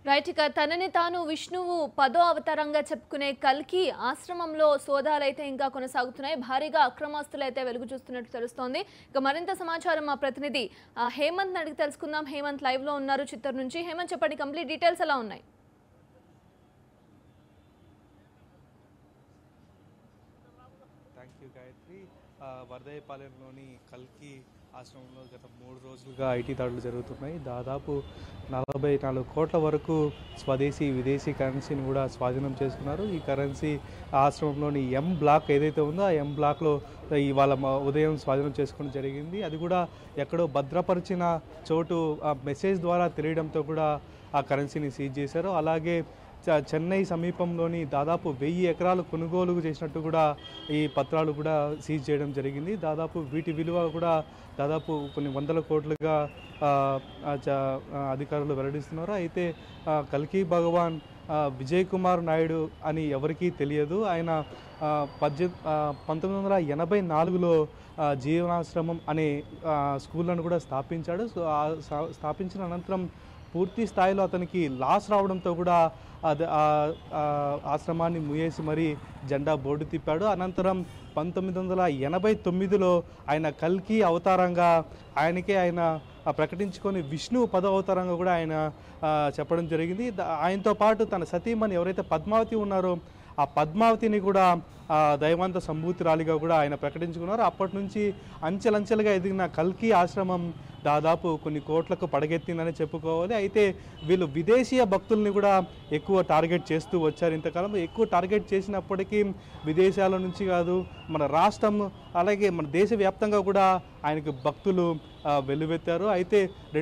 Right. ఇక తనని తాను విష్ణువు 10వ అవతారంగా చెప్పుకునే కల్కి ఆశ్రమంలో సోదాలైతే ఇంకా కొనసాగుతున్నాయి. భారీగా అక్రమాస్తులైతే వెలుగు చూస్తున్నట్టు తెలుస్తోంది. ఇక మరింత సమాచారం మా ప్రతినిధి హేమంత్ అడిగి తెలుసుకుందాం. హేమంత్ లైవ్ లో ఉన్నారు చిత్తూరు నుంచి. హేమంత్ చెప్పండి, కంప్లీట్ డీటెయిల్స్ ఎలా ఉన్నాయి? Thank you Gayatri. వరదయ్యపాలెంలోని కల్కి ఆశ్రమంలో గత 3 రోజులుగా ఐటీ దాడులు జరుగుతున్నాయి. దాదాపు 44 కోట్ల వరకు స్వదేశీ విదేశీ కరెన్సీని కూడా స్వాధీనం చేసుకున్నారు. ఈ కరెన్సీ ఆశ్రమంలోని ఎం బ్లాక్ ఏదైతే ఉందో ఆ ఎం బ్లాక్లో ఇవాళ ఉదయం స్వాధీనం చేసుకోవడం జరిగింది. అది కూడా ఎక్కడో భద్రపరిచిన చోటు మెసేజ్ ద్వారా తెలియడంతో కూడా ఆ కరెన్సీని సీజ్ చేశారు. అలాగే చెన్నై సమీపంలోని దాదాపు 1000 ఎకరాలు కొనుగోలు చేసినట్టు కూడా ఈ పత్రాలు కూడా సీజ్ చేయడం జరిగింది. దాదాపు వీటి విలువ కూడా దాదాపు కొన్ని వందల కోట్లుగా అధికారులు వెల్లడిస్తున్నారు. అయితే కల్కి భగవాన్ విజయ్ కుమార్ నాయుడు అని ఎవరికీ తెలియదు. ఆయన 1984లో జీవనాశ్రమం అనే స్కూళ్ళను కూడా స్థాపించాడు. స్థాపించిన అనంతరం పూర్తి స్థాయిలో అతనికి లాస్ రావడంతో కూడా ఆశ్రమాన్ని మూయేసి మరీ జెండా బోర్డు తిప్పాడు. అనంతరం 1989లో ఆయన కల్కి అవతారంగా ఆయన ప్రకటించుకొని విష్ణు 10వ అవతారంగా కూడా ఆయన చెప్పడం జరిగింది. ఆయనతో పాటు తన సతీమణి ఎవరైతే పద్మావతి ఉన్నారో ఆ పద్మావతిని కూడా దైవాంత సంభూతిరాలిగా కూడా ఆయన ప్రకటించుకున్నారు. అప్పటి నుంచి అంచెలంచెలుగా ఎదిగిన కల్కి ఆశ్రమం దాదాపు కొన్ని కోట్లకు పడగెత్తిందని చెప్పుకోవాలి. అయితే వీళ్ళు విదేశీయ భక్తుల్ని కూడా ఎక్కువ టార్గెట్ చేస్తూ వచ్చారు. ఇంతకాలం ఎక్కువ టార్గెట్ చేసినప్పటికీ విదేశాల నుంచి కాదు, మన రాష్ట్రం అలాగే మన దేశవ్యాప్తంగా కూడా ఆయనకు భక్తులు వెల్లువెత్తారు. అయితే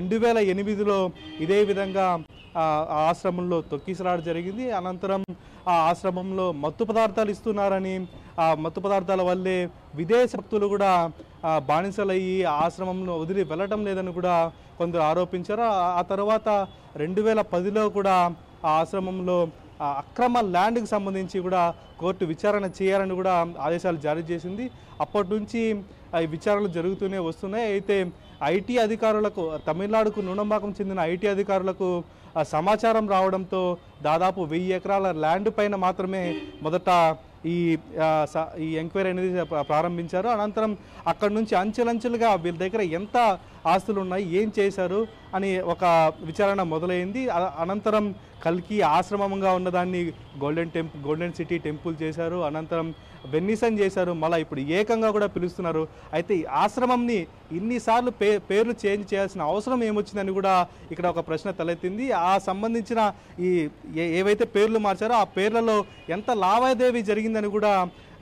2008లో ఇదే విధంగా ఆశ్రమంలో తొక్కిసలాట జరిగింది. అనంతరం ఆ ఆశ్రమంలో మత్తు పదార్థాలు ఇస్తున్నారని, ఆ మత్తు పదార్థాల వల్లే విదేశ భక్తులు కూడా బానిసలయ్యి ఆశ్రమంలో వదిలి వెళ్ళటం లేదని కూడా కొందరు ఆరోపించారు. ఆ తర్వాత 2010లో కూడా ఆ ఆశ్రమంలో అక్రమ ల్యాండ్కి సంబంధించి కూడా కోర్టు విచారణ చేయాలని కూడా ఆదేశాలు జారీ చేసింది. అప్పటి నుంచి ఈ విచారణలు జరుగుతూనే వస్తున్నాయి. అయితే ఐటీ అధికారులకు, తమిళనాడుకు నూనంబాకం చెందిన ఐటీ అధికారులకు సమాచారం రావడంతో దాదాపు 1000 ఎకరాల ల్యాండ్ పైన మాత్రమే మొదట ఈ ఎంక్వైరీ అనేది ప్రారంభించారు. అనంతరం అక్కడి నుంచి అంచెలంచెలుగా వీళ్ళ దగ్గర ఎంత ఆస్తులు ఉన్నాయి, ఏం చేశారు అని ఒక విచారణ మొదలైంది. అనంతరం కల్కి ఆశ్రమంగా ఉన్నదాన్ని గోల్డెన్ సిటీ టెంపుల్ చేశారు. అనంతరం వెన్నిసన్ చేశారు. మళ్ళీ ఇప్పుడు ఏకంగా కూడా పిలుస్తున్నారు. అయితే ఈ ఆశ్రమంని ఇన్నిసార్లు పేర్లు చేంజ్ చేయాల్సిన అవసరం ఏమొచ్చిందని కూడా ఇక్కడ ఒక ప్రశ్న తలెత్తింది. ఆ సంబంధించిన ఈ ఏవైతే పేర్లు మార్చారో ఆ పేర్లలో ఎంత లావాదేవీ జరిగిందని కూడా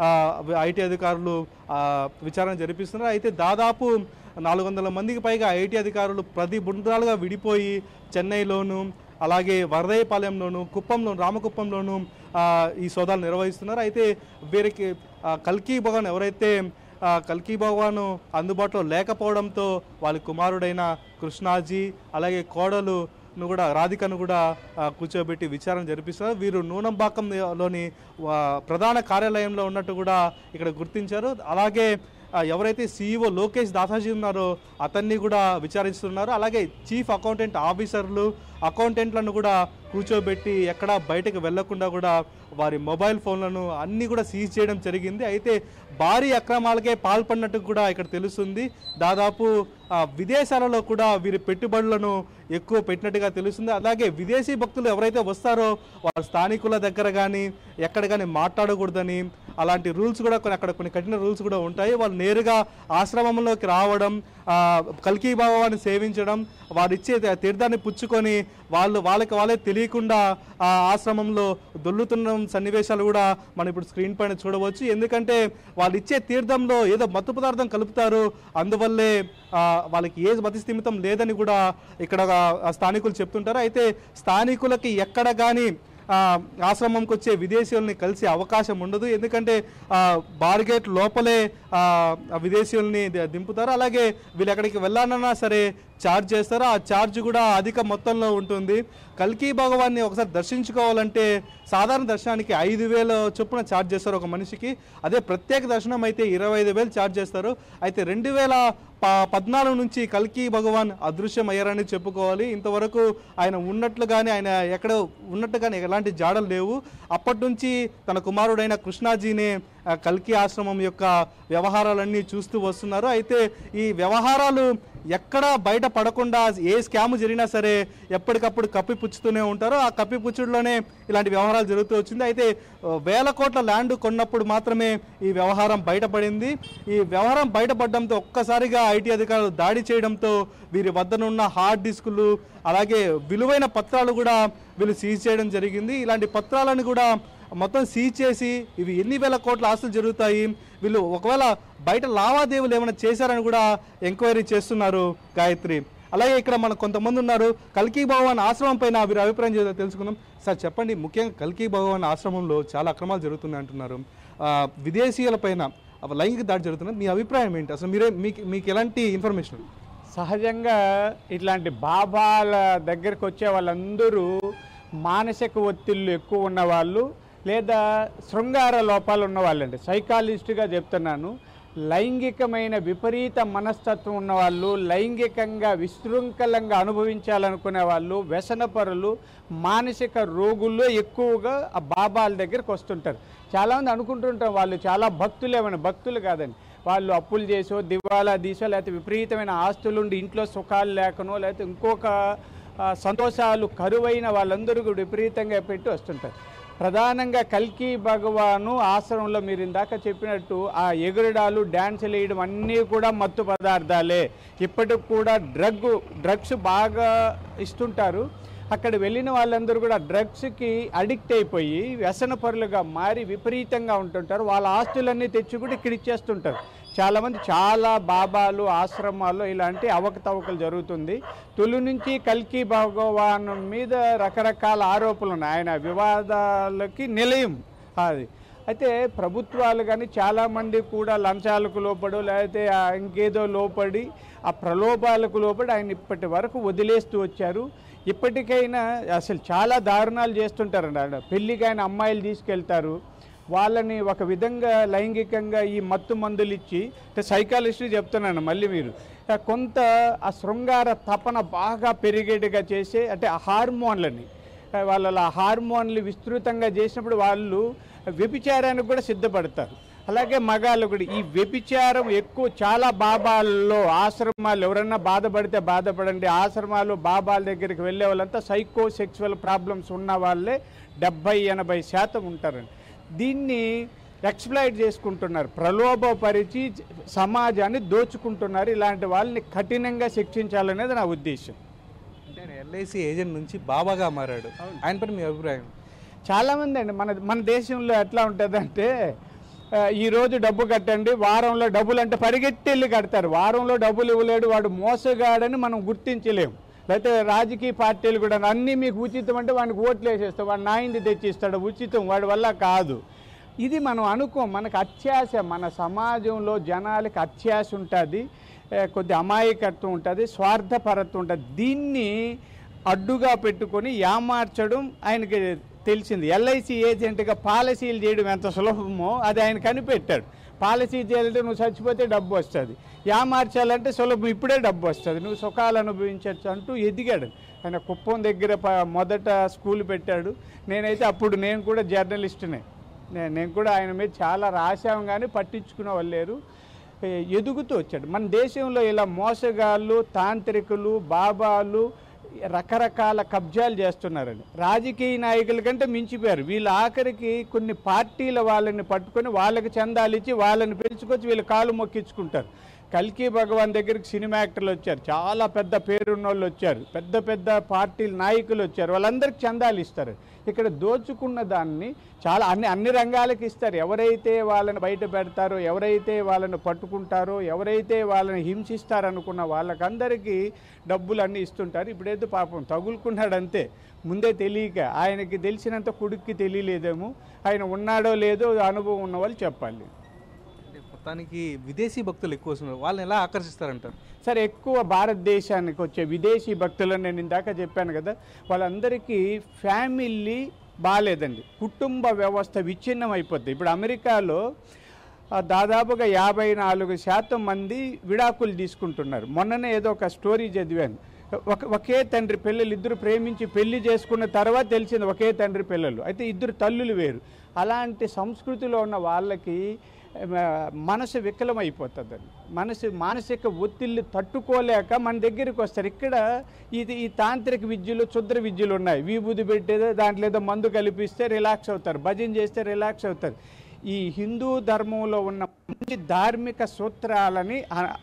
ఐటీ అధికారులు విచారణ జరిపిస్తున్నారు. అయితే దాదాపు 400 మందికి పైగా ఐటీ అధికారులు ప్రతి బృందాలుగా విడిపోయి చెన్నైలోను, అలాగే వరదయ్యపాలెంలోను, కుప్పంలోను, రామకుప్పంలోను ఈ సోదాలు నిర్వహిస్తున్నారు. అయితే వీరికి కల్కి భగవాన్ ఎవరైతే కల్కి భగవాన్ అందుబాటులో లేకపోవడంతో వాళ్ళ కుమారుడైన కృష్ణాజీ అలాగే కోడలును కూడా రాధికను కూడా కూర్చోబెట్టి విచారణ జరిపిస్తున్నారు. వీరు నూనంబాకంలోని ప్రధాన కార్యాలయంలో ఉన్నట్టు కూడా ఇక్కడ గుర్తించారు. అలాగే ఎవరైతే CEO లోకేష్ దాసాజీ ఉన్నారో అతన్ని కూడా విచారిస్తున్నారు. అలాగే చీఫ్ అకౌంటెంట్ ఆఫీసర్లు, అకౌంటెంట్లను కూడా కూర్చోబెట్టి ఎక్కడా బయటకు వెళ్లకుండా కూడా వారి మొబైల్ ఫోన్లను అన్నీ కూడా సీజ్ చేయడం జరిగింది. అయితే భారీ అక్రమాలకే పాల్పడినట్టు కూడా ఇక్కడ తెలుస్తుంది. దాదాపు విదేశాలలో కూడా వీరి పెట్టుబడులను ఎక్కువ పెట్టినట్టుగా తెలుస్తుంది. అలాగే విదేశీ భక్తులు ఎవరైతే వస్తారో వారి స్థానికుల దగ్గర కానీ ఎక్కడ కానీ మాట్లాడకూడదని అలాంటి రూల్స్ కూడా అక్కడ కొన్ని కఠిన రూల్స్ కూడా ఉంటాయి. వాళ్ళు నేరుగా ఆశ్రమంలోకి రావడం, కల్కి భగవాన్ని సేవించడం, వారిచ్చే తీర్థాన్ని పుచ్చుకొని వాళ్ళే తెలియకుండా ఆ ఆశ్రమంలో దొల్లుతున్న సన్నివేశాలు కూడా మనం ఇప్పుడు స్క్రీన్ పైన చూడవచ్చు. ఎందుకంటే వాళ్ళు ఇచ్చే తీర్థంలో ఏదో మత్తు పదార్థం కలుపుతారు, అందువల్లే వాళ్ళకి ఏ మతి స్థిమితం లేదని కూడా ఇక్కడ స్థానికులు చెప్తుంటారు. అయితే స్థానికులకి ఎక్కడ కానీ ఆశ్రమంకి వచ్చే విదేశీయుల్ని కలిసే అవకాశం ఉండదు. ఎందుకంటే బార్గేట్ లోపలే విదేశీయుల్ని దింపుతారు. అలాగే వీళ్ళు ఎక్కడికి వెళ్ళాలన్నా సరే ఛార్జ్ చేస్తారో ఆ ఛార్జ్ కూడా అధిక మొత్తంలో ఉంటుంది. కల్కి భగవాన్ని ఒకసారి దర్శించుకోవాలంటే సాధారణ దర్శనానికి 5,000 చొప్పున ఛార్జ్ చేస్తారు ఒక మనిషికి. అదే ప్రత్యేక దర్శనం అయితే 25,000 ఛార్జ్ చేస్తారు. అయితే 2014 నుంచి కల్కి భగవాన్ అదృశ్యం అయ్యారని చెప్పుకోవాలి. ఇంతవరకు ఆయన ఉన్నట్లు కానీ ఆయన ఎక్కడ ఉన్నట్టు కానీ ఎలాంటి జాడలు లేవు. అప్పటి నుంచి తన కుమారుడైన కృష్ణాజీనే కల్కి ఆశ్రమం యొక్క వ్యవహారాలన్నీ చూస్తూ వస్తున్నారు. అయితే ఈ వ్యవహారాలు ఎక్కడ బయట పడకుండా ఏ స్కామ్ జరిగినా సరే ఎప్పటికప్పుడు కప్పిపుచ్చుతూనే ఉంటారు. ఆ కప్పిపుచ్చుడులోనే ఇలాంటి వ్యవహారాలు జరుగుతూ వచ్చింది. అయితే 1,000 కోట్ల ల్యాండ్ కొన్నప్పుడు మాత్రమే ఈ వ్యవహారం బయటపడింది. ఈ వ్యవహారం బయటపడడంతో ఒక్కసారిగా ఐటీ అధికారులు దాడి చేయడంతో వీరి వద్దనున్న హార్డ్ డిస్కులు అలాగే విలువైన పత్రాలు కూడా వీళ్ళు సీజ్ చేయడం జరిగింది. ఇలాంటి పత్రాలను కూడా మొత్తం సీజ్ చేసి ఇవి ఎన్ని వేల కోట్ల ఆస్తులు జరుగుతాయి, వీళ్ళు ఒకవేళ బయట లావాదేవీలు ఏమైనా చేశారని కూడా ఎంక్వైరీ చేస్తున్నారు గాయత్రి. అలాగే ఇక్కడ మనకు కొంతమంది ఉన్నారు. కల్కి భగవాన్ ఆశ్రమం పైన వీరి అభిప్రాయం తెలుసుకుందాం. సార్ చెప్పండి, ముఖ్యంగా కల్కి భగవాన్ ఆశ్రమంలో చాలా అక్రమాలు జరుగుతున్నాయి అంటున్నారు. విదేశీయుల పైన లైంగిక దాడి జరుగుతున్నది. మీ అభిప్రాయం ఏంటి? అసలు మీకు ఎలాంటి ఇన్ఫర్మేషన్? సహజంగా ఇట్లాంటి బాబాల దగ్గరికి వచ్చే వాళ్ళందరూ మానసిక ఒత్తిళ్ళు ఎక్కువ ఉన్నవాళ్ళు లేదా శృంగార లోపాలు ఉన్నవాళ్ళండి. సైకాలజిస్ట్గా చెప్తున్నాను. లైంగికమైన విపరీత మనస్తత్వం ఉన్నవాళ్ళు, లైంగికంగా విశృంఖలంగా అనుభవించాలనుకునే వాళ్ళు, వ్యసనపరులు, మానసిక రోగుల్లో ఎక్కువగా ఆ బాబాల దగ్గరికి వస్తుంటారు. చాలామంది అనుకుంటుంటారు వాళ్ళు చాలా భక్తులేమని. భక్తులు కాదండి, వాళ్ళు అప్పులు చేసో దివాలా తీసో లేకపోతే విపరీతమైన ఆస్తులుండి ఇంట్లో సుఖాలు లేకనో లేకపోతే ఇంకొక సంతోషాలు కరువైన వాళ్ళందరూ కూడా విపరీతంగా పెట్టి వస్తుంటారు. ప్రధానంగా కల్కి భగవాను ఆశ్రమంలో మీరు ఇందాక చెప్పినట్టు ఆ ఎగురడాలు డ్యాన్సులు వేయడం అన్నీ కూడా మత్తు పదార్థాలే. ఇప్పటికి కూడా డ్రగ్స్ బాగా ఇస్తుంటారు. అక్కడ వెళ్ళిన వాళ్ళందరూ కూడా డ్రగ్స్కి అడిక్ట్ అయిపోయి వ్యసనపరులుగా మారి విపరీతంగా ఉంటుంటారు. వాళ్ళ ఆస్తులన్నీ తెచ్చి కూడా ఇక్కడ ఇచ్చేస్తుంటారు. చాలామంది చాలా బాబాలు ఆశ్రమాల్లో ఇలాంటి అవకతవకలు జరుగుతుంది. తొలి నుంచి కల్కి భగవాన్ మీద రకరకాల ఆరోపణలు ఉన్నాయి. ఆయన వివాదాలకి నిలయం అది. అయితే ప్రభుత్వాలు కానీ చాలామంది కూడా లంచాలకు లోపడు లేకపోతే ఇంకేదో లోపడి ఆ ప్రలోభాలకు లోపడి ఆయన ఇప్పటి వరకు వదిలేస్తూ వచ్చారు. ఇప్పటికైనా అసలు చాలా దారుణాలు చేస్తుంటారండి. ఆయన పెళ్ళికి ఆయన అమ్మాయిలు తీసుకెళ్తారు, వాళ్ళని ఒక విధంగా లైంగికంగా ఈ మత్తు మందులు ఇచ్చి, సైకాలజిస్ట్ చెప్తున్నాను మళ్ళీ మీరు కొంత ఆ శృంగార తపన బాగా పెరిగేట్టుగా చేసే అంటే ఆ హార్మోన్లని వాళ్ళ హార్మోన్లు విస్తృతంగా చేసినప్పుడు వాళ్ళు వ్యభిచారానికి కూడా సిద్ధపడతారు. అలాగే మగాళ్ళు కూడా ఈ వ్యభిచారం ఎక్కువ చాలా బాబాల్లో ఆశ్రమాలు ఎవరన్నా బాధపడితే బాధపడండి, ఆశ్రమాలు బాబాల దగ్గరికి వెళ్ళే వాళ్ళంతా సైకో సెక్సువల్ ప్రాబ్లమ్స్ ఉన్న వాళ్ళే 70-80% ఉంటారండి. దీన్ని ఎక్స్ప్లాయిట్ చేసుకుంటున్నారు, ప్రలోభపరిచి సమాజాన్ని దోచుకుంటున్నారు. ఇలాంటి వాళ్ళని కఠినంగా శిక్షించాలనేది నా ఉద్దేశం. అంటే ఎల్ఐసి ఏజెంట్ నుంచి బాబాగా మారాడు, ఆయన పైన మీ అభిప్రాయం? చాలామంది అండి మన దేశంలో ఎట్లా ఉంటుందంటే ఈరోజు డబ్బు కట్టండి, వారంలో డబ్బులు అంటే పరిగెట్టి వెళ్ళి కడతారు. వారంలో డబ్బులు ఇవ్వలేడు వాడు మోసగాడని మనం గుర్తించలేము. లేకపోతే రాజకీయ పార్టీలు కూడా అన్నీ మీకు ఉచితం అంటే వాడికి ఓట్లు వేసేస్తాం, వాడు నాయింది తెచ్చిస్తాడు, ఉచితం వాడి వల్ల కాదు. ఇది మనం అనుకోం. మనకు అత్యాశ, మన సమాజంలో జనాలకి అత్యాశ ఉంటుంది, కొద్ది అమాయకత్వం ఉంటుంది, స్వార్థపరత్వం ఉంటుంది. దీన్ని అడ్డుగా పెట్టుకొని యామార్చడం ఆయనకి తెలిసింది. ఎల్ఐసి ఏజెంట్గా పాలసీలు చేయడం ఎంత సులభమో అది ఆయన కనిపెట్టాడు. పాలసీ చేయాలంటే నువ్వు చచ్చిపోతే డబ్బు వస్తుంది, యామార్చాలంటే సులభం, ఇప్పుడే డబ్బు వస్తుంది, నువ్వు సుఖాలు అనుభవించవచ్చు అంటూ ఎదిగాడు. ఆయన కుప్పం దగ్గర మొదట స్కూల్ పెట్టాడు. నేనైతే అప్పుడు నేను కూడా జర్నలిస్టునే, నేను కూడా ఆయన మీద చాలా రాశాం కానీ పట్టించుకునే వాళ్ళు లేరు. ఎదుగుతూ వచ్చాడు. మన దేశంలో ఇలా మోసగాళ్ళు, తాంత్రికులు, బాబాలు రకరకాల కబ్జాలు చేస్తున్నారండి. రాజకీయ నాయకుల కంటే మించిపోయారు వీళ్ళు. ఆఖరికి కొన్ని పార్టీల వాళ్ళని పట్టుకొని వాళ్ళకి చందాలు ఇచ్చి వాళ్ళని పిలుచుకొచ్చి వీళ్ళు కాలు మొక్కించుకుంటారు. కల్కి భగవాన్ దగ్గరికి సినిమా యాక్టర్లు వచ్చారు, చాలా పెద్ద పేరున్న వాళ్ళు వచ్చారు, పెద్ద పెద్ద పార్టీల నాయకులు వచ్చారు, వాళ్ళందరికీ చందాలు ఇస్తారు. ఇక్కడ దోచుకున్న దాన్ని చాలా అన్ని రంగాలకు ఇస్తారు. ఎవరైతే వాళ్ళని బయట పెడతారో, ఎవరైతే వాళ్ళని పట్టుకుంటారో, ఎవరైతే వాళ్ళని హింసిస్తారనుకున్న వాళ్ళకందరికీ డబ్బులు అన్నీ ఇస్తుంటారు. ఇప్పుడైతే పాపం తగులుకున్నాడంతే, ముందే తెలియక. ఆయనకి తెలిసినంత కొడుక్కి తెలియలేదేమో, ఆయన ఉన్నాడో లేదో అనుభవం ఉన్న వాళ్ళు చెప్పాలి. మొత్తానికి విదేశీ భక్తులు ఎక్కువ వస్తున్నారు, వాళ్ళని ఎలా ఆకర్షిస్తారంటారు? సరే, ఎక్కువ భారతదేశానికి వచ్చే విదేశీ భక్తులను నేను ఇందాక చెప్పాను కదా, వాళ్ళందరికీ ఫ్యామిలీ బాగాలేదండి, కుటుంబ వ్యవస్థ విచ్ఛిన్నం అయిపోద్ది. ఇప్పుడు అమెరికాలో దాదాపుగా 54% మంది విడాకులు తీసుకుంటున్నారు. మొన్ననే ఏదో ఒక స్టోరీ చదివాను, ఒకే తండ్రి పిల్లలు, ఇద్దరు ప్రేమించి పెళ్లి చేసుకున్న తర్వాత తెలిసింది ఒకే తండ్రి పిల్లలు, అయితే ఇద్దరు తల్లులు వేరు. అలాంటి సంస్కృతిలో ఉన్న వాళ్ళకి మనసు వికలమైపోతుందండి. మానసిక ఒత్తిళ్ళు తట్టుకోలేక మన దగ్గరికి వస్తారు. ఇక్కడ ఈ తాంత్రిక విద్యలు, క్షుద్ర విద్యలు ఉన్నాయి. విభూది పెట్టేదో దాంట్లో ఏదో మందు కలిపిస్తే రిలాక్స్ అవుతారు, భజన చేస్తే రిలాక్స్ అవుతారు. ఈ హిందూ ధర్మంలో ఉన్న మంచి ధార్మిక సూత్రాలని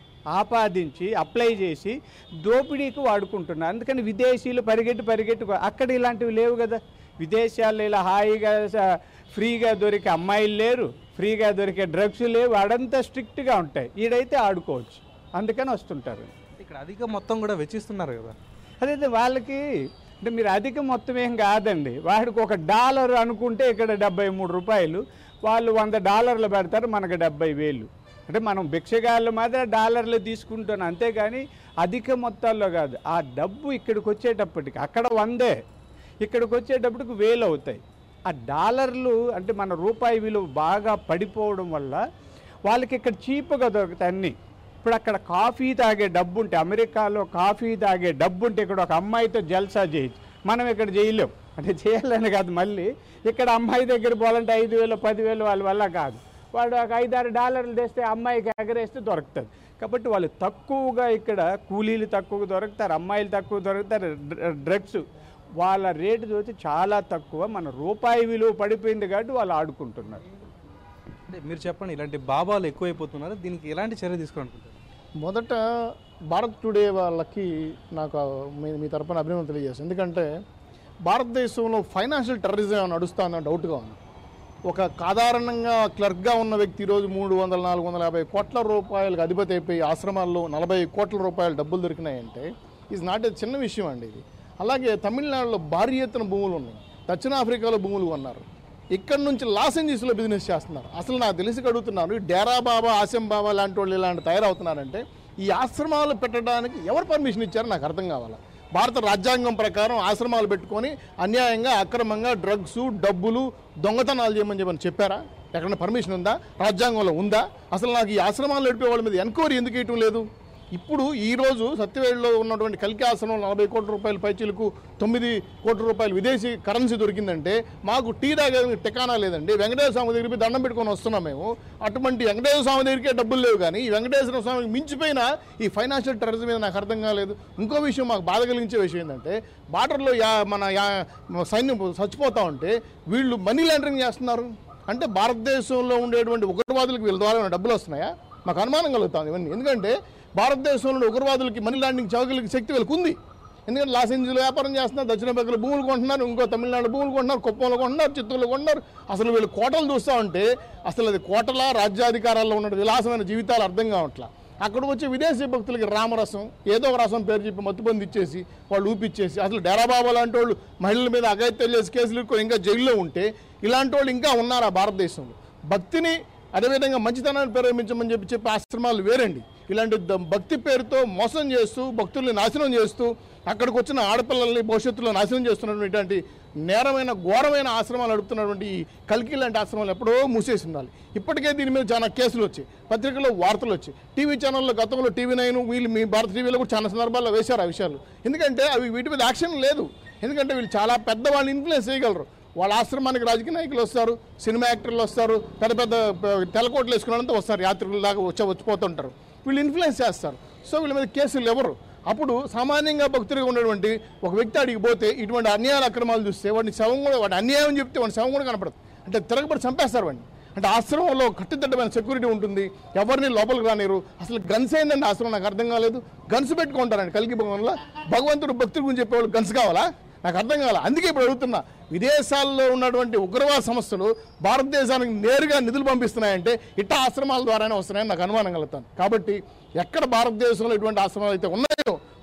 ఆపాదించి అప్లై చేసి దోపిడీకి వాడుకుంటున్నారు. అందుకని విదేశీయులు పరిగెట్టు అక్కడ ఇలాంటివి లేవు కదా. విదేశాల్లో ఇలా హాయిగా ఫ్రీగా దొరికే అమ్మాయిలు లేరు, ఫ్రీగా దొరికే డ్రగ్స్ లేవు, అడంతా స్ట్రిక్ట్గా ఉంటాయి. ఈడైతే ఆడుకోవచ్చు, అందుకని వస్తుంటారు. ఇక్కడ అధిక మొత్తం కూడా వెచ్చిస్తున్నారు కదా. అదైతే వాళ్ళకి అంటే మీరు అధిక మొత్తం ఏం కాదండి, వాడికి $1 అనుకుంటే ఇక్కడ $73, వాళ్ళు $100 పెడతారు, మనకు 70,000. అంటే మనం భిక్షగాళ్ళు మాత్రం డాలర్లు తీసుకుంటున్నాం, అంతేగాని అధిక మొత్తాల్లో కాదు. ఆ డబ్బు ఇక్కడికి వచ్చేటప్పటికి అక్కడ 100, ఇక్కడికి వచ్చేటప్పటికి 1000 అవుతాయి. ఆ డాలర్లు అంటే మన రూపాయి విలువ బాగా పడిపోవడం వల్ల వాళ్ళకి ఇక్కడ చీప్గా దొరుకుతాయి అన్నీ. ఇప్పుడు అక్కడ కాఫీ తాగే డబ్బు ఉంటే, అమెరికాలో కాఫీ తాగే డబ్బు ఉంటే ఇక్కడ ఒక అమ్మాయితో జల్సా చేయొచ్చు, మనం ఇక్కడ చేయలేం. అంటే చేయాలని కాదు, మళ్ళీ ఇక్కడ అమ్మాయి దగ్గర పోవాలంటే 5,000 10,000 వాళ్ళ వల్ల కాదు. వాడు ఒక $5-6 తెస్తే అమ్మాయికి ఎగరేస్తే దొరుకుతుంది. కాబట్టి వాళ్ళు తక్కువగా ఇక్కడ కూలీలు తక్కువ దొరుకుతారు, అమ్మాయిలు తక్కువ దొరుకుతారు, డ్రగ్స్ వాళ్ళ రేటు చూసి చాలా తక్కువ. మన రూపాయి విలువ పడిపోయింది కాబట్టి వాళ్ళు ఆడుకుంటున్నారు. అంటే మీరు చెప్పండి, ఇలాంటి బాబాలు ఎక్కువైపోతున్నారు, దీనికి ఎలాంటి చర్య తీసుకోవాలనుకుంటారు? మొదట భారత్ టుడే వాళ్ళకి నాకు మీ తరపున అభినందన తెలియజేస్తాను. ఎందుకంటే భారతదేశంలో ఫైనాన్షియల్ టెర్రరిజం ఏమైనా నడుస్తుందో డౌట్గా ఉంది. ఒక సాధారణంగా క్లర్క్గా ఉన్న వ్యక్తి ఈరోజు 300-450 కోట్ల రూపాయలకు అధిపతి అయిపోయి ఆశ్రమాల్లో 40 కోట్ల రూపాయలు డబ్బులు దొరికినాయంటే ఈజ్ నాట్ ఏ చిన్న విషయం అండి ఇది. అలాగే తమిళనాడులో భారీ ఎత్తున భూములు ఉన్నాయి, దక్షిణాఫ్రికాలో భూములు కొన్నారు, ఇక్కడ నుంచి లాస్ ఏంజల్స్లో బిజినెస్ చేస్తున్నారు. అసలు నాకు తెలిసి అడుగుతున్నారు, డేరా బాబా, ఆశ్రమ్ బాబా లాంటి వాళ్ళు ఇలాంటి తయారవుతున్నారంటే ఈ ఆశ్రమాలు పెట్టడానికి ఎవరు పర్మిషన్ ఇచ్చారో నాకు అర్థం కావాలి. భారత రాజ్యాంగం ప్రకారం ఆశ్రమాలు పెట్టుకొని అన్యాయంగా అక్రమంగా డ్రగ్స్, డబ్బులు, దొంగతనాలు చేయమని చెప్పారా? ఎక్కడైనా పర్మిషన్ ఉందా? రాజ్యాంగంలో ఉందా? అసలు నాకు ఈ ఆశ్రమాలు నడిపే వాళ్ళ మీద ఎంక్వైరీ ఎందుకు వేయటం లేదు? ఇప్పుడు ఈరోజు సత్యవేడులో ఉన్నటువంటి కల్కి ఆశ్రమం 40 కోట్ల రూపాయల పైచీలకు 9 కోట్ల రూపాయలు విదేశీ కరెన్సీ దొరికిందంటే మాకు టీ తాగేందుకు టికానా లేదండి. వెంకటేశ్వర స్వామి దగ్గరికి దండం పెట్టుకొని వస్తున్నాం మేము. అటువంటి వెంకటేశ్వర స్వామి దగ్గరికే డబ్బులు లేవు, కానీ ఈ వెంకటేశ్వర స్వామికి మించిపోయిన ఈ ఫైనాన్షియల్ టెర్రరిజం మీద నాకు అర్థం కాలేదు. ఇంకో విషయం మాకు బాధ కలిగించే విషయం ఏంటంటే బార్డర్లో మన సైన్యం చచ్చిపోతూ ఉంటే వీళ్ళు మనీ లాండరింగ్ చేస్తున్నారు. అంటే భారతదేశంలో ఉండేటువంటి ఉగ్రవాదులకు వీళ్ళ ద్వారా డబ్బులు వస్తున్నాయా? మాకు అనుమానం కలుగుతాం ఇవన్నీ. ఎందుకంటే భారతదేశంలో ఉగ్రవాదులకి మనీ లాండరింగ్ చేయగలిగే శక్తి వీళ్ళకి ఉంది. ఎందుకంటే లాస్ ఏంజల్స్ వ్యాపారం చేస్తున్నారు, దక్షిణాఫ్రికాలో భూములు కొంటున్నారు, ఇంకో తమిళనాడు భూములు కొంటున్నారు, కుప్పంలో కొంటున్నారు, చిత్తూరులో కొంటున్నారు. అసలు వీళ్ళు కోటలు చూస్తూ ఉంటే అసలు అది కోటల రాజ్యాధికారాల్లో ఉన్న విలాసమైన జీవితాలు అర్థం కావట్లా. అక్కడికి వచ్చే విదేశీ భక్తులకి రామరసం, ఏదో ఒక రసం పేరు చెప్పి మత్తుబంది ఇచ్చేసి వాళ్ళు ఊపిచ్చేసి, అసలు డేరాబాబా లాంటి వాళ్ళు మహిళల మీద అఘాయిత్యాలు చేసి కేసులు ఇంకా జైల్లో ఉంటే ఇలాంటి వాళ్ళు ఇంకా ఉన్నారు ఆ భారతదేశంలో. భక్తిని అదేవిధంగా మంచితనాన్ని ప్రేమించమని చెప్పి ఆశ్రమాలు వేరండి. ఇలాంటి భక్తి పేరుతో మోసం చేస్తూ భక్తుల్ని నాశనం చేస్తూ అక్కడికి వచ్చిన ఆడపిల్లల్ని భవిష్యత్తులో నాశనం చేస్తున్నటువంటి నేరమైన ఘోరమైన ఆశ్రమాలు నడుపుతున్నటువంటి ఈ కల్కి లాంటి ఆశ్రమాలు ఎప్పుడో మూసేసి ఉండాలి. ఇప్పటికే దీని మీద చాలా కేసులు వచ్చాయి, పత్రికల్లో వార్తలు వచ్చాయి, టీవీ ఛానల్లో గతంలో TV9 వీళ్ళు మీ భారత టీవీలో కూడా చాలా సందర్భాల్లో వేశారు ఆ విషయాలు. ఎందుకంటే అవి వీటి మీద యాక్షన్ లేదు. ఎందుకంటే వీళ్ళు చాలా పెద్ద వాళ్ళని ఇన్ఫ్లుయెన్స్ చేయగలరు. వాళ్ళ ఆశ్రమానికి రాజకీయ నాయకులు వస్తారు, సినిమా యాక్టర్లు వస్తారు, పెద్ద పెద్ద తెల్లకోట్లు వేసుకున్నంత వస్తారు, యాత్రికుల దాకా వచ్చిపోతుంటారు, వీళ్ళు ఇన్ఫ్లుయెన్స్ చేస్తారు. సో వీళ్ళ మీద కేసులు ఎవరు? అప్పుడు సామాన్యంగా భక్తులుగా ఉన్నటువంటి ఒక వ్యక్తి అడిగి పోతే ఇటువంటి అన్యాయాల అక్రమాలు చూస్తే వాడిని శవం కూడా, వాడి అన్యాయం చెప్తే వాడి శవం కూడా కనపడదు. అంటే తిరగబడి చంపేస్తారు వాడిని. అంటే ఆశ్రమంలో కట్టుదిట్టమైన సెక్యూరిటీ ఉంటుంది, ఎవరిని లోపలికి రానిరు. అసలు గన్స్ ఏందండి ఆశ్రమం? నాకు అర్థం కాలేదు. గన్స్ పెట్టుకుంటారండి కల్కి భగవాన్లో. భగవంతుడు భక్తుడి గురించి చెప్పేవాళ్ళు గన్స్ కావాలా? నాకు అర్థం కావాలి. అందుకే ఇప్పుడు అడుగుతున్నా, విదేశాల్లో ఉన్నటువంటి ఉగ్రవాద సంస్థలు భారతదేశానికి నేరుగా నిధులు పంపిస్తున్నాయంటే ఇట్టా ఆశ్రమాల ద్వారానే వస్తున్నాయని నాకు అనుమానం కలుగుతాను. కాబట్టి ఎక్కడ భారతదేశంలో ఇటువంటి ఆశ్రమాలు అయితే ఉన్నాయో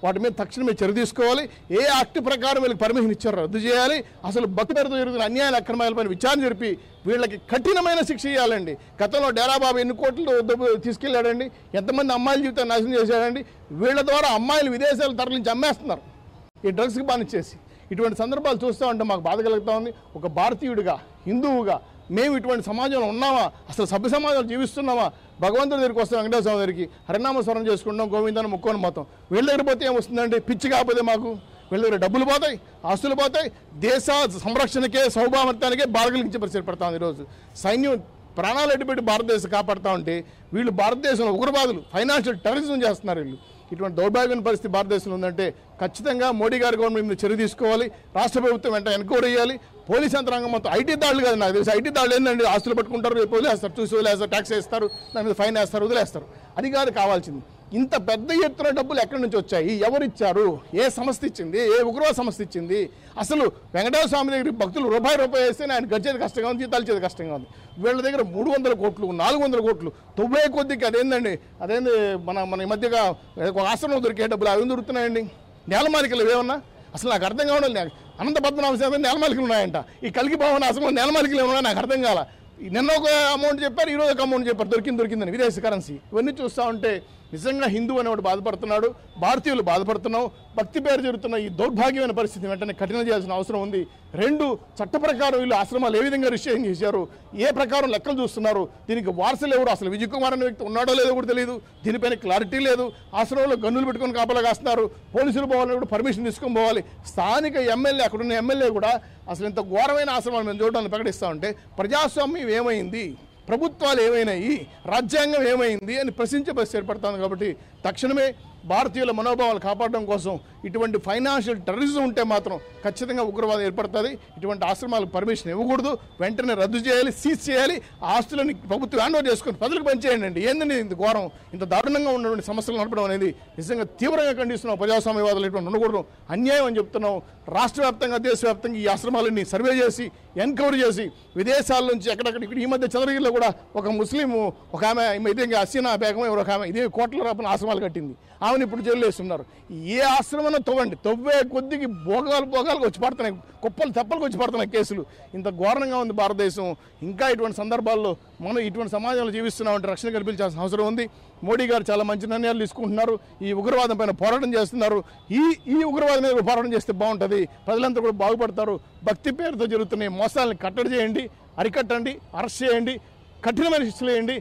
వాటి మీద తక్షణమే చర్య తీసుకోవాలి. ఏ యాక్ట్ ప్రకారం వీళ్ళకి పర్మిషన్ ఇచ్చారో రద్దు చేయాలి. అసలు భక్తి పేరుతో జరుగుతున్న అన్యాయాల అక్రమాలపైన విచారణ జరిపి వీళ్ళకి కఠినమైన శిక్ష ఇవ్వాలండి. గతంలో డేరాబాబు ఎన్ని కోట్లు తీసుకెళ్ళాడండి, ఎంతమంది అమ్మాయిల జీవితాన్ని నాశనం చేశాడండి. వీళ్ళ ద్వారా అమ్మాయిలు విదేశాలు తరలించి అమ్మేస్తున్నారు ఈ డ్రగ్స్కి బానిచ్చేసి. ఇటువంటి సందర్భాలు చూస్తూ ఉంటే మాకు బాధ కలుగుతూ ఉంది. ఒక భారతీయుడిగా, హిందువుగా మేము ఇటువంటి సమాజంలో ఉన్నామా, అసలు సభ్య సమాజంలో జీవిస్తున్నామా? భగవంతుడి దగ్గరికి వస్తాం, వెంకటేశ్వర స్వామి దగ్గరికి హరినామ స్మరణ చేసుకుంటాం, గోవిందాన్ని మొక్కుని పోతాం. వీళ్ళ దగ్గర పోతే ఏమొస్తుందండి? పిచ్చి కాకపోతే మాకు వీళ్ళ దగ్గర డబ్బులు పోతాయి, ఆస్తులు పోతాయి. దేశ సంరక్షణకే, సౌభామర్థానికే బాధగలిగించే పరిస్థితి పడతా ఉంది. ఈరోజు సైన్యం ప్రాణాలు ఎట్టుపెట్టి భారతదేశం కాపాడుతూ ఉంటే వీళ్ళు భారతదేశంలో ఉగ్రవాదులు, ఫైనాన్షియల్ టెర్రరిజం చేస్తున్నారు వీళ్ళు. ఇటువంటి దౌర్భాగ్యమైన పరిస్థితి భారతదేశంలో ఉందంటే ఖచ్చితంగా మోడీ గారి గవర్నమెంట్ మీద చర్య తీసుకోవాలి. రాష్ట్ర ప్రభుత్వం వెంటనే ఎన్క్వైరీ చేయాలి. పోలీస్ యంత్రాంగం మొత్తం ఐటీ దాడులు కాదు, నాకు తెలిసి ఐటీ దాడులు ఏంటండి? ఆస్తులు పట్టుకుంటారు, వదిలేస్తారు, చూసి వదిలేస్తారు, ట్యాక్స్ వేస్తారు, దాని మీద ఫైన్ వేస్తారు, వదిలేస్తారు. అది కాదు కావాల్సింది. ఇంత పెద్ద ఎత్తున డబ్బులు ఎక్కడి నుంచి వచ్చాయి, ఎవరిచ్చారు, ఏ సంస్థ ఇచ్చింది, ఏ ఉగ్రవాద సంస్థ ఇచ్చింది? అసలు వెంకటేశ్వర స్వామి దగ్గర భక్తులు రూపాయి వేస్తే ఆయన గడిచేది కష్టంగా ఉంది, జీతాలు చేది కష్టంగా ఉంది. వీళ్ళ దగ్గర 300 కోట్లు, 400 కోట్లు తొవ్వే కొద్దికి అదేందండి, అదేంది మన ఈ మధ్యగా ఒక ఆశ్రమంలో దొరికే డబ్బులు అవి దొరుకుతున్నాయండి. నేలమాలికలు ఏమన్నా అసలు నాకు అర్థం కావడం. అనంత పద్మనాభ స్వామి నేలమాలికలు ఉన్నాయంట, ఈ కల్కి భవన్ ఆశ్రమంలో నేలమాలికలు ఏమన్నా నాకు అర్థం కాల. నిన్న ఒక అమౌంట్ చెప్పారు, ఈరోజు ఒక అమౌంట్ చెప్పారు, దొరికిందని విదేశీ కరెన్సీ. ఇవన్నీ చూస్తూ ఉంటే నిజంగా హిందూ అనేవాడు బాధపడుతున్నాడు, భారతీయులు బాధపడుతున్నాం. భక్తి పేరు జరుగుతున్న ఈ దౌర్భాగ్యమైన పరిస్థితి వెంటనే కఠినం చేయాల్సిన అవసరం ఉంది. 2, చట్ట ప్రకారం వీళ్ళు ఆశ్రమాలు ఏ విధంగా రిజిస్ట్రేషన్ చేశారు, ఏ ప్రకారం లెక్కలు చూస్తున్నారు, దీనికి వారసులు ఎవరు, అసలు విజయ్ కుమార్ అనే వ్యక్తి ఉన్నాడో లేదో కూడా తెలియదు, దీనిపైన క్లారిటీ లేదు. ఆశ్రమంలో గన్నులు పెట్టుకొని కాపలా కాస్తున్నారు, పోలీసులు పోవాలని కూడా పర్మిషన్ తీసుకొని పోవాలి. స్థానిక ఎమ్మెల్యే, అక్కడున్న ఎమ్మెల్యే కూడా అసలు ఇంత ఘోరమైన ఆశ్రమాలు మేము చూడడానికి ప్రకటిస్తూ ఉంటే ప్రజాస్వామ్యం ఏమైంది, ప్రభుత్వాలు ఏమైనాయి, రాజ్యాంగం ఏమైంది అని ప్రశ్నించే పరిస్థితి ఏర్పడుతుంది. కాబట్టి తక్షణమే భారతీయుల మనోభావాలు కాపాడడం కోసం ఇటువంటి ఫైనాన్షియల్ టెర్రరిజం ఉంటే మాత్రం ఖచ్చితంగా ఉగ్రవాదం ఏర్పడుతుంది. ఇటువంటి ఆశ్రమాలకు పర్మిషన్ ఇవ్వకూడదు, వెంటనే రద్దు చేయాలి, సీజ్ చేయాలి. ఆ ఆస్తులని ప్రభుత్వం హ్యాండ్ ఓవర్ చేసుకొని ప్రజలకు పనిచేయండి అండి. ఏంటండి ఇంత ఘోరం, ఇంత దారుణంగా ఉన్నటువంటి సమస్యలు నడపడం అనేది నిజంగా తీవ్రంగా ఖండిస్తున్నాం. ప్రజాస్వామ్యవాదులు ఇటువంటి ఉండకూడదు, అన్యాయం అని చెప్తున్నాం. రాష్ట్ర వ్యాప్తంగా, దేశవ్యాప్తంగా ఈ ఆశ్రమాలన్నీ సర్వే చేసి, ఎన్క్వైరీ చేసి, విదేశాల నుంచి ఎక్కడెక్కడ, ఇక్కడ ఈ మధ్య చంద్రగిరిలో కూడా ఒక ముస్లిం, ఒక ఆమె అయితే హసీనా బేగం ఎవరో ఒక ఆమె ఇదే కోట్ల రూపాయల ఆశ్రమాలు కట్టింది, ఆమెను ఇప్పుడు జైలు వేస్తున్నారు. ఏ ఆశ్రమం తవ్వండి, తవ్వే కొద్దికి భోగాలకు వచ్చి పడుతున్నాయి, కుప్పలు తెప్పలకు వచ్చి పడుతున్నాయి కేసులు. ఇంత ఘోరంగా ఉంది భారతదేశం. ఇంకా ఇటువంటి సందర్భాల్లో మనం ఇటువంటి సమాజంలో జీవిస్తున్నామంటే రక్షణ కల్పించాల్సిన అవసరం ఉంది. మోడీ గారు చాలా మంచి నిర్ణయాలు తీసుకుంటున్నారు, ఈ ఉగ్రవాదం పైన పోరాటం చేస్తున్నారు. ఈ ఉగ్రవాదం మీద పోరాటం చేస్తే బాగుంటుంది, ప్రజలంతా కూడా బాగుపడతారు. భక్తి పేరుతో జరుగుతున్న ఈ మోసాలని కట్టడి చేయండి, అరికట్టండి, అరెస్ట్ చేయండి, కఠినమైన శిక్షలు వేయండి,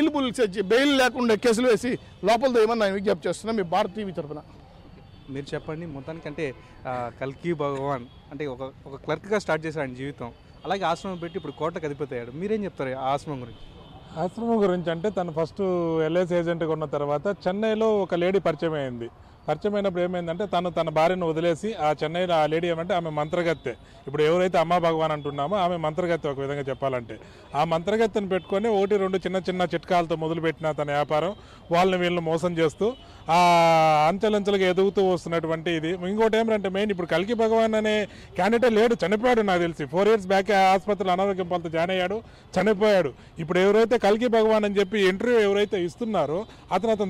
బెయిల్ లేకుండా కేసులు వేసి లోపలతో ఏమన్నా విజ్ఞప్తి చేస్తున్నాం మీ భారత్ టీవీ తరఫున. మీరు చెప్పండి. మొత్తానికి అంటే కల్కి భగవాన్ అంటే ఒక క్లర్క్గా స్టార్ట్ చేశాడు ఆయన జీవితం, అలాగే ఆశ్రమం పెట్టి ఇప్పుడు కోటకు అధిపతి అయ్యాడు. మీరేం చెప్తారు ఆ ఆశ్రమం గురించి? ఆశ్రమం గురించి అంటే తను ఫస్ట్ ఎల్ఐసి ఏజెంట్గా ఉన్న తర్వాత చెన్నైలో ఒక లేడీ పరిచయం అయింది. పరిచయం అయినప్పుడు ఏమైందంటే తన భార్యను వదిలేసి ఆ చెన్నైలో ఆ లేడీ ఏమంటే ఆమె మంత్రగత్తె, ఇప్పుడు ఎవరైతే అమ్మా భగవాన్ అంటున్నామో ఆమె మంత్రగత్తె ఒక విధంగా చెప్పాలంటే. ఆ మంత్రగత్తెను పెట్టుకొని 1-2 చిన్న చిట్కాలతో మొదలుపెట్టిన తన వ్యాపారం వాళ్ళని వీళ్ళని మోసం చేస్తూ ఆ అంచెలంచెలుగా ఎదుగుతూ వస్తున్నటువంటి ఇది. ఇంకోటి ఏమంటే మెయిన్ ఇప్పుడు కల్కి భగవాన్ అనే క్యాండిడేట్ లేడు, చనిపోయాడు. నాకు తెలిసి 4 years బ్యాక్ ఆసుపత్రిలో అనారోగ్యం పాలతో జాయిన్ అయ్యాడు, చనిపోయాడు. ఇప్పుడు ఎవరైతే కల్కి భగవాన్ అని చెప్పి ఇంటర్వ్యూ ఎవరైతే ఇస్తున్నారో అతని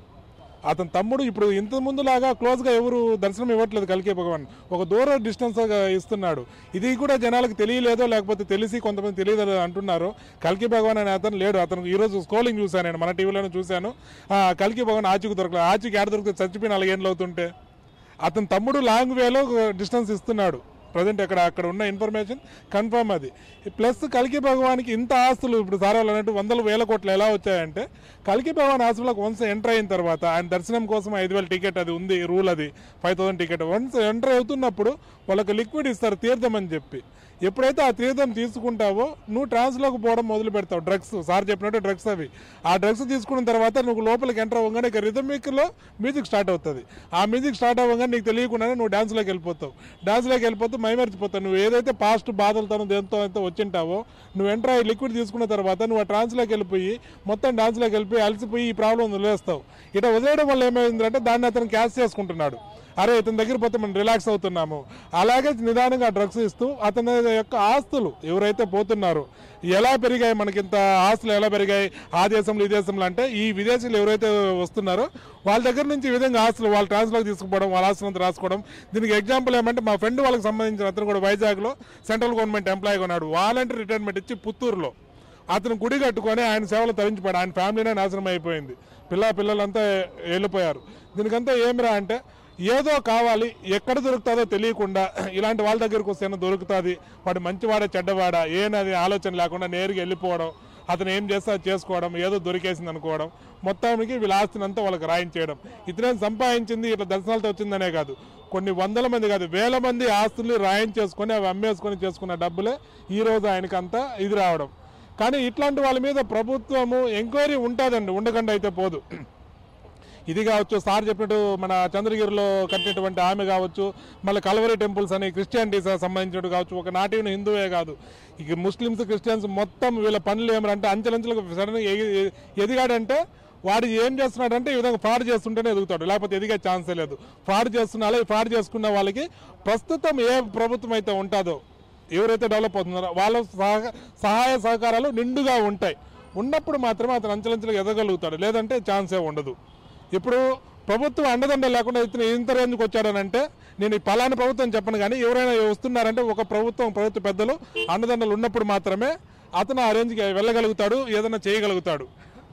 తమ్ముడు ఇప్పుడు ఇంత ముందులాగా క్లోజ్గా ఎవరు దర్శనం ఇవ్వట్లేదు. కల్కి భగవాన్ ఒక దూర డిస్టెన్స్గా ఇస్తున్నాడు. ఇది కూడా జనాలకు తెలియలేదో లేకపోతే తెలిసి కొంతమంది తెలియదు అంటున్నారు. కల్కి భగవాన్ అనే అతను లేడు. అతను ఈరోజు స్క్రోలింగ్ చూశాను, నేను మన టీవీలోనే చూశాను. కల్కి భగవాన్ ఆచూకు దొరకలేదు. ఆచూకి ఎక్కడ దొరికితే చచ్చిపోయి 4 ఏళ్ళు అవుతుంటే అతని తమ్ముడు లాంగ్ వేలో డిస్టెన్స్ ఇస్తున్నాడు. ప్రజెంట్ అక్కడ ఉన్న ఇన్ఫర్మేషన్ కన్ఫర్మ్ అది. ప్లస్ కల్కి భగవాన్కి ఇంత ఆస్తులు ఇప్పుడు సారాలు అన్నట్టు 100,000 కోట్లు ఎలా వచ్చాయంటే కల్కి భగవాన్ ఆస్తులకు వన్స్ ఎంటర్ అయిన తర్వాత ఆయన దర్శనం కోసం 5,000 టికెట్ అది ఉంది రూల్, అది 5,000 టికెట్. వన్స్ ఎంటర్ అవుతున్నప్పుడు వాళ్ళకి లిక్విడ్ ఇస్తారు తీర్థం అని చెప్పి. ఎప్పుడైతే ఆ తీర్థం తీసుకుంటావో నువ్వు ట్రాన్స్లోకి పోవడం మొదలు పెడతావు. డ్రగ్స్, సార్ చెప్పినట్టు డ్రగ్స్ అవి. ఆ డ్రగ్స్ తీసుకున్న తర్వాత నువ్వు లోపలికి ఎంటర్ అవ్వగానే ఇక రిథమిక్లో మ్యూజిక్ స్టార్ట్ అవుతుంది. ఆ మ్యూజిక్ స్టార్ట్ అవ్వగానే నీకు తెలియకుండానే నువ్వు డాన్స్లోకి వెళ్ళిపోతావు, మైమరిచిపోతావు. నువ్వు ఏదైతే పాస్ట్ బాధలతో దేంతో అయితే వచ్చింటావో నువ్వు ఎంటర్ అయ్యి లిక్విడ్ తీసుకున్న తర్వాత నువ్వు ఆ ట్రాన్స్లోకి వెళ్ళిపోయి మొత్తం డాన్స్లోకి వెళ్ళిపోయి అలసిపోయి ఈ ప్రాబ్లం వదిలేస్తావు. ఇట్లా వదిలేయడం వల్ల ఏమైందంటే దాన్ని అతను క్యాష్ చేసుకుంటున్నాడు. అరే ఇతని దగ్గర పోతే మనం రిలాక్స్ అవుతున్నాము. అలాగే నిదానంగా డ్రగ్స్ ఇస్తూ అతని యొక్క ఆస్తులు ఎవరైతే పోతున్నారో ఎలా పెరిగాయి, మనకింత ఆస్తులు ఎలా పెరిగాయి ఆ దేశంలో ఈ దేశంలో అంటే ఈ విదేశీయులు ఎవరైతే వస్తున్నారో వాళ్ళ దగ్గర నుంచి ఈ విధంగా ఆస్తులు వాళ్ళ ట్రాన్స్ఫర్ తీసుకుపోవడం, వాళ్ళ ఆస్తులు అంతా రాసుకోవడం. దీనికి ఎగ్జాంపుల్ ఏమంటే మా ఫ్రెండ్ వాళ్ళకి సంబంధించిన అతను కూడా వైజాగ్లో సెంట్రల్ గవర్నమెంట్ ఎంప్లాయీగా ఉన్నాడు. వాలంటీర్ రిటైర్మెంట్ ఇచ్చి పుత్తూరులో అతను గుడి కట్టుకొని ఆయన సేవలు తరించిపోయాడు. ఆయన ఫ్యామిలీనే నాశనం అయిపోయింది, పిల్లలంతా వెళ్ళిపోయారు. దీనికంతా ఏమిరా అంటే ఏదో కావాలి, ఎక్కడ దొరుకుతుందో తెలియకుండా ఇలాంటి వాళ్ళ దగ్గరకు వస్తేనే దొరుకుతుంది, వాడు మంచివాడా చెడ్డవాడా ఏనది ఆలోచన లేకుండా నేరుగా వెళ్ళిపోవడం, అతను ఏం చేస్తా చేసుకోవడం, ఏదో దొరికేసింది అనుకోవడం, మొత్తానికి వీళ్ళ ఆస్తిని అంతా వాళ్ళకి రాయించేయడం. ఇతనేం సంపాదించింది ఇట్లా దర్శనాలతో వచ్చిందనే కాదు, కొన్ని వందల మంది కాదు వేల మంది ఆస్తుల్ని రాయించేసుకొని అవి అమ్మేసుకొని చేసుకున్న డబ్బులే ఈరోజు ఆయనకి అంతా ఇది రావడం. కానీ ఇట్లాంటి వాళ్ళ మీద ప్రభుత్వము ఎంక్వైరీ ఉంటుందండి, ఉండకుండా అయితే పోదు. ఇది కావచ్చు, సార్ చెప్పినట్టు మన చంద్రగిరిలో కట్టినటువంటి ఆమె కావచ్చు, మళ్ళీ కల్వరీ టెంపుల్స్ అని క్రిస్టియానిటీ సంబంధించినట్టు కావచ్చు, ఒక నాటిన హిందువే కాదు ఇక ముస్లిమ్స్ క్రిస్టియన్స్ మొత్తం వీళ్ళ పనులు ఏమంటే అంచెలంచెలకు సడన్గా ఎదిగాడంటే వాడు ఏం చేస్తున్నాడంటే ఈ విధంగా ఫ్రాడ్ చేస్తుంటేనే ఎదుగుతాడు, లేకపోతే ఎదిగే ఛాన్సే లేదు. ఫ్రాడ్ చేస్తున్నా అలాగే ఫ్రాడ్ చేసుకున్న వాళ్ళకి ప్రస్తుతం ఏ ప్రభుత్వం అయితే ఉంటుందో ఎవరైతే డెవలప్ అవుతున్నారో వాళ్ళ సహాయ సహకారాలు నిండుగా ఉంటాయి. ఉన్నప్పుడు మాత్రమే అతను అంచెలంచెలకు ఎదగలుగుతాడు, లేదంటే ఛాన్సే ఉండదు. ఇప్పుడు ప్రభుత్వం అండదండలు లేకుండా ఇతను ఇంత రేంజ్కి వచ్చాడనంటే నేను ఈ పలానా ప్రభుత్వం చెప్పను, కానీ ఎవరైనా వస్తున్నారంటే ఒక ప్రభుత్వ పెద్దలు అండదండలు ఉన్నప్పుడు మాత్రమే అతను ఆ రేంజ్కి వెళ్ళగలుగుతాడు, ఏదైనా చేయగలుగుతాడు.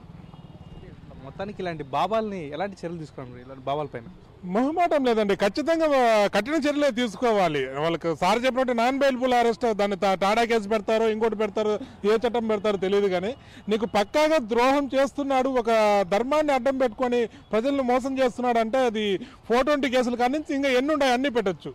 మొత్తానికి ఇలాంటి బాబాల్ని ఎలాంటి చర్యలు తీసుకోవాలి, ఇలాంటి బాబాలపైన మొహమాటం లేదండి, ఖచ్చితంగా కఠిన చర్యలే తీసుకోవాలి. వాళ్ళకి సార్ చెప్పినట్టు నాన్ బెయిలబుల్ అరెస్ట్, దాన్ని టాటా కేసు పెడతారో ఇంకోటి పెడతారో ఏ చట్టం పెడతారో తెలియదు, కానీ నీకు పక్కాగా ద్రోహం చేస్తున్నాడు, ఒక ధర్మాన్ని అడ్డం పెట్టుకొని ప్రజలను మోసం చేస్తున్నాడు అంటే అది 420 కేసులు కానీ ఇంకా ఎన్ని ఉన్నాయి అన్నీ పెట్టచ్చు.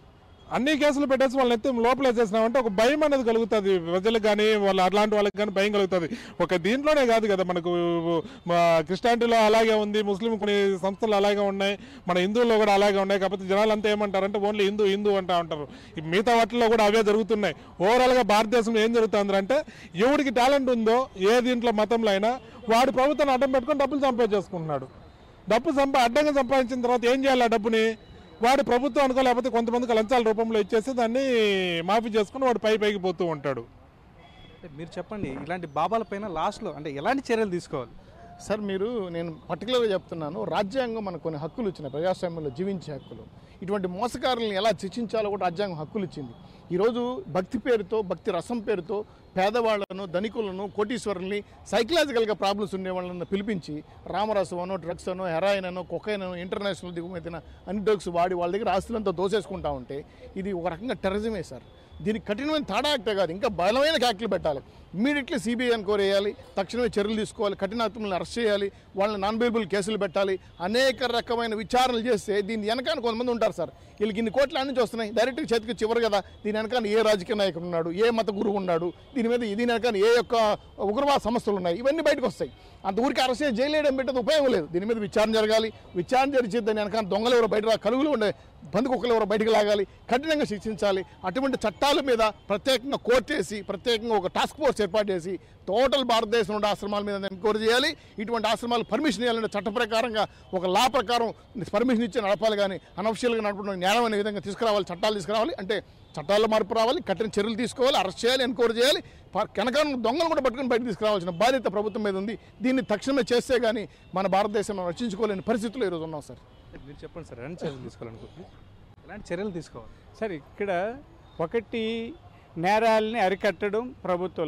అన్ని కేసులు పెట్టేసి వాళ్ళని ఎత్తి లోపల వేసేసినామంటే ఒక భయం అనేది కలుగుతుంది ప్రజలకు కానీ వాళ్ళు అట్లాంటి వాళ్ళకి కానీ భయం కలుగుతుంది. ఒక దీంట్లోనే కాదు కదా, మనకు క్రిస్టియానిటీలో అలాగే ఉంది, ముస్లిం కొన్ని సంస్థలు అలాగే ఉన్నాయి, మన హిందువుల్లో కూడా అలాగే ఉన్నాయి. కాకపోతే జనాలు అంతా ఏమంటారంటే ఓన్లీ హిందూ అంటూ ఉంటారు. మిగతా వాటిల్లో కూడా అవే జరుగుతున్నాయి. ఓవరాల్గా భారతదేశంలో ఏం జరుగుతుంది అంటే ఎవడికి టాలెంట్ ఉందో ఏ దీంట్లో మతంలో అయినా వాడు ప్రభుత్వాన్ని అడ్డం పెట్టుకొని డబ్బులు సంపాదించేసుకుంటున్నాడు. అడ్డంగా సంపాదించిన తర్వాత ఏం చేయాలి, ఆ డబ్బుని వాడు ప్రభుత్వం అనుకో లేకపోతే కొంతమందికి లంచాల రూపంలో ఇచ్చేసి దాన్ని మాఫీ చేసుకుని వాడు పైకి పోతూ ఉంటాడు. మీరు చెప్పండి, ఇలాంటి బాబాలపైన లాస్ట్లో అంటే ఎలాంటి చర్యలు తీసుకోవాలి సార్? నేను పర్టికులర్గా చెప్తున్నాను, రాజ్యాంగం మనకు కొన్ని హక్కులు ఇచ్చినాయి, ప్రజాస్వామ్యంలో జీవించే హక్కులు. ఇటువంటి మోసకారులను ఎలా శిక్షించాలో కూడా రాజ్యాంగం హక్కులు ఇచ్చింది. ఈరోజు భక్తి పేరుతో, భక్తి రసం పేరుతో పేదవాళ్లను, ధనికులను, కోటీశ్వరుల్ని, సైకలాజికల్గా ప్రాబ్లమ్స్ ఉండే వాళ్ళని పిలిపించి రామరసం అనో, డ్రగ్స్ అనో, హెరాయిన్ అనో, కొకైన్ అనో, ఇంటర్నేషనల్ దిగుమతిన అన్ని డ్రగ్స్ వాడి వాళ్ళ దగ్గర ఆస్తులంతా దోసేసుకుంటా ఉంటే ఇది ఒక రకంగా టెర్రరిజమే సార్. దీనికి కఠినమైన తాడా యాక్టే కాదు, ఇంకా బలమైన యాక్ట్లు పెట్టాలి. ఇమ్మీడియట్లీ సిబిఐ ఎన్క్వైరీ చేయాలి, తక్షణమే చర్యలు తీసుకోవాలి, కఠినాత్మలను అరెస్ట్ చేయాలి, వాళ్ళని నాన్ బెయిలబుల్ కేసులు పెట్టాలి. అనేక రకమైన విచారణలు చేస్తే దీని వెనకాల కొంతమంది ఉంటారు సార్, వీళ్ళకి ఇన్ని కోట్ల నుంచి వస్తున్నాయి, డైరెక్ట్గా చేతికి చివరు కదా, దీని వెనకాల ఏ రాజకీయ నాయకుడు ఉన్నాడు, ఏ మత గురువు ఉన్నాడు, దీని వెనకాల ఏ యొక్క ఉగ్రవాద సంస్థలు ఉన్నాయి, ఇవన్నీ బయటకు వస్తాయి. అంత ఊరికి అరెస్ట్ చేసి జైలు వేయడం పెట్టేది ఉపయోగం లేదు. దీని మీద విచారణ జరగాలి, విచారణ జరిచి దాని వెనకాల దొంగలు ఎవరో బయట కలుగులు ఉండే బందుకుక్కలు ఎవరో బయటకు లాగాలి, కఠినంగా శిక్షించాలి. అటువంటి చట్టాల మీద ప్రత్యేకంగా కోర్టు వేసి, ప్రత్యేకంగా ఒక టాస్క్ ఫోర్స్ ఏర్పాటు చేసి టోటల్ భారతదేశంలో ఉండే ఆశ్రమాల మీద ఎంక్వైరీ చేయాలి. ఇటువంటి ఆశ్రమాలు పర్మిషన్ ఇవ్వాలంటే చట్ట ప్రకారంగా ఒక లా ప్రకారం పర్మిషన్ ఇచ్చి నడపాలి, కానీ అనఫిషియల్గా నడపడం న్యాయం అనే విధంగా తీసుకురావాలి, చట్టాలు తీసుకురావాలి. అంటే చట్టాల్లో మార్పు రావాలి, కఠిన చర్యలు తీసుకోవాలి, అరెస్ట్ చేయాలి, ఎన్క్వైరీ చేయాలి. కనకాలను దొంగలు కూడా పట్టుకుని బయటకు తీసుకురావాల్సిన బాధ్యత ప్రభుత్వం మీద ఉంది. దీన్ని తక్షణమే చేస్తే కానీ మన భారతదేశంలో రక్షించుకోలేని పరిస్థితుల్లో ఈరోజు ఉన్నాం సార్. మీరు చెప్పండి సార్, ఎలాంటి చర్యలు తీసుకోవాలనుకుంటున్నారు, ఎలాంటి చర్యలు తీసుకోవాలి సార్? ఇక్కడ ఒకటి నేరాలని అరికట్టడం ప్రభుత్వ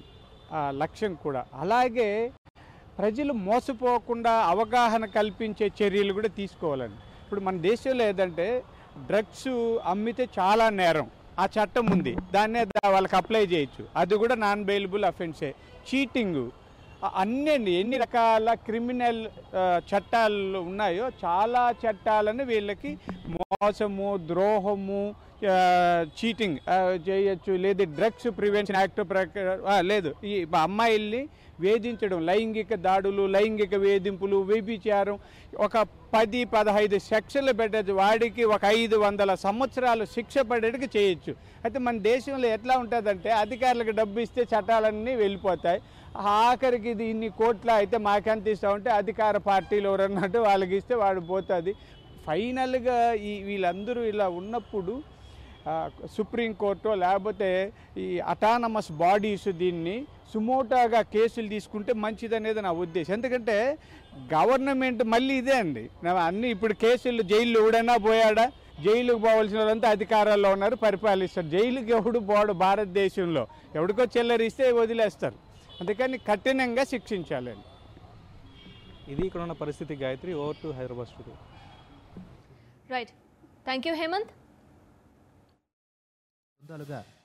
లక్ష్యం కూడా, అలాగే ప్రజలు మోసపోకుండా అవగాహన కల్పించే చర్యలు కూడా తీసుకోవాలండి. ఇప్పుడు మన దేశంలో ఏదంటే డ్రగ్స్ అమ్మితే చాలా నేరం, ఆ చట్టం ఉంది, దాన్నే వాళ్ళకి అప్లై చేయొచ్చు, అది కూడా నాన్ బెయిలబుల్ అఫెన్సే. చీటింగు అన్నీ ఎన్ని రకాల క్రిమినల్ చట్టాలు ఉన్నాయో చాలా చట్టాలను వీళ్ళకి మోసము, ద్రోహము, చీటింగ్ చేయొచ్చు. లేదు డ్రగ్స్ ప్రివెన్షన్ యాక్ట్ ప్రకారం లేదు, ఈ అమ్మాయిల్ని వేధించడం, లైంగిక దాడులు, లైంగిక వేధింపులు, వ్యభిచారం, ఒక 10-15 సెక్షన్లు పెట్టచ్చు, వాడికి ఒక 500 సంవత్సరాలు శిక్ష పడేటికి చేయొచ్చు. అయితే మన దేశంలో ఎట్లా ఉంటుందంటే అధికారులకు డబ్బు ఇస్తే చట్టాలన్నీ వెళ్ళిపోతాయి, ఆఖరికి ఇది ఇన్ని కోట్ల అయితే మాకెంత ఇస్తా ఉంటే అధికార పార్టీలు ఎవరన్నట్టు వాళ్ళకి ఇస్తే వాడు పోతుంది. ఫైనల్గా వీళ్ళందరూ ఇలా ఉన్నప్పుడు సుప్రీంకోర్టు లేకపోతే ఈ అటానమస్ బాడీస్ దీన్ని సుమోటాగా కేసులు తీసుకుంటే మంచిదనేది నా ఉద్దేశం. ఎందుకంటే గవర్నమెంట్ మళ్ళీ ఇదే అండి, అన్నీ ఇప్పుడు కేసులు జైలు ఎవడైనా పోయాడా, జైలుకు పోవాల్సిన వాళ్ళంతా అధికారాల్లో ఉన్నారు, పరిపాలిస్తారు. జైలుకి ఎవడు పోడు భారతదేశంలో, ఎవడికో చెల్లరిస్తే వదిలేస్తారు. అందుకని కఠినంగా శిక్షించాలండి. ఇది ఇక్కడ ఉన్న పరిస్థితి. Gayatri, over to Hyderabad studio. Right, thank you Hemant.